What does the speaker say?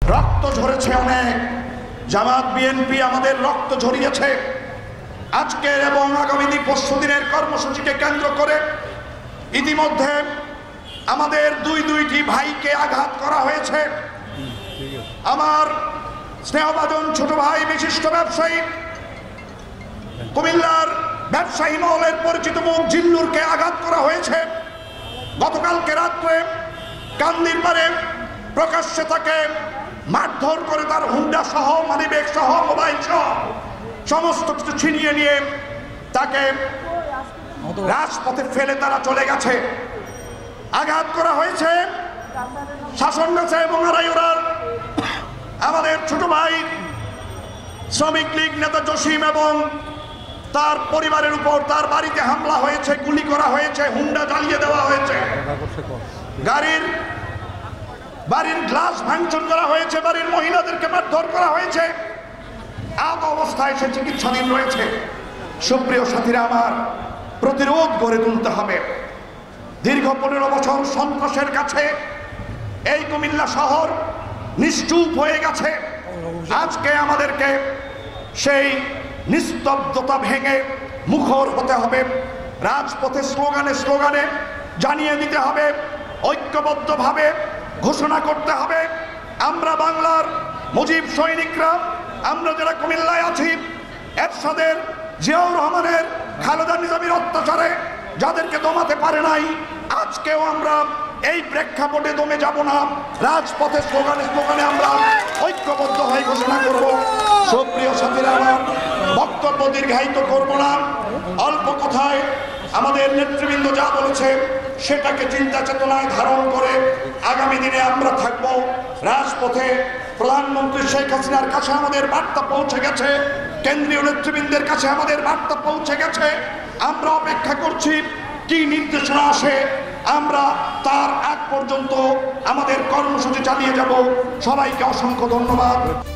রক্ত ঝরেছে অনেক, জামাত বিএনপি আমাদের রক্ত ঝরিয়েছে। আজকের এবং আগামী পরশুদিনের কর্মসূচিকে কেন্দ্র করে ইতিমধ্যে আমাদের দুইটি ভাইকে আঘাত করা হয়েছে। আমার স্নেহভাজন ছোট ভাই বিশিষ্ট ব্যবসায়ী, কুমিল্লার ব্যবসায়ী মহলের পরিচিত মুখ জিল্লুরকে আঘাত করা হয়েছে। গতকালকে রাত্রে কান্দির পারে প্রকাশ্যে তাকে মারধর করে তার হুন্ডা সহ, মানিব্যাগ সহ, মোবাইল সহ সমস্ত কিছু ছিনিয়ে নিয়ে তাকে রাজপথে ফেলে তারা চলে গেছে। আঘাত করা হয়েছে শাসনগাছা এবং আড়াইওড়ার আমাদের ছোট ভাই শ্রমিক লীগ নেতা জসিম এবং তার পরিবারের উপর তার বাড়িতে হামলা হয়েছে, গুলি করা হয়েছে, হুন্ডা জ্বালিয়ে দেওয়া হয়েছে, বাড়ির গ্লাস ভাঙচুর করা হয়েছে, বাড়ির মহিলাদেরকে মারধর করা হয়েছে। আহত অবস্থায় সে চিকিৎসাধীন রয়েছে। সুপ্রিয় সাথীরা আমার, প্রতিরোধ গড়ে তুলতে হবে। দীর্ঘ 15 বছর সন্ত্রাসের কাছে এই কুমিল্লা শহর নিশ্চুপ হয়ে গেছে। আজকে আমাদেরকে সেই নিস্তব্ধতা ভেঙে মুখর হতে হবে। রাজপথে স্লোগানে স্লোগানে জানিয়ে দিতে হবে, ঐক্যবদ্ধভাবে ঘোষণা করতে হবে, আমরা বাংলার মুজিব সৈনিকরা, আমরা যারা কুমিল্লায় আছি, এরশাদের, জিয়াউর রহমানের, খালেদা নিজামীর অত্যাচারে যাদেরকে দমাতে পারে নাই, আজকেও আমরা এই প্রেক্ষাপটে দমে যাব না। রাজপথে স্লোগানে স্লোগানে আমরা ঐক্যবদ্ধ হয়ে ঘোষণা করব। সুপ্রিয় সাথীরা আমার, বক্তব্য দীর্ঘায়িত করব না। অল্প কথায় আমাদের নেতৃবৃন্দ যা বলেছে সেটাকে চিন্তা চেতনায় ধারণ করে আগামী দিনে আমরা থাকব রাজপথে। প্রধানমন্ত্রী শেখ হাসিনার কাছে আমাদের বার্তা পৌঁছে গেছে, কেন্দ্রীয় নেতৃবৃন্দের কাছে আমাদের বার্তা পৌঁছে গেছে। আমরা অপেক্ষা করছি কি নির্দেশনা আসে। আমরা তার আগ পর্যন্ত আমাদের কর্মসূচি চালিয়ে যাব। সবাইকে অসংখ্য ধন্যবাদ।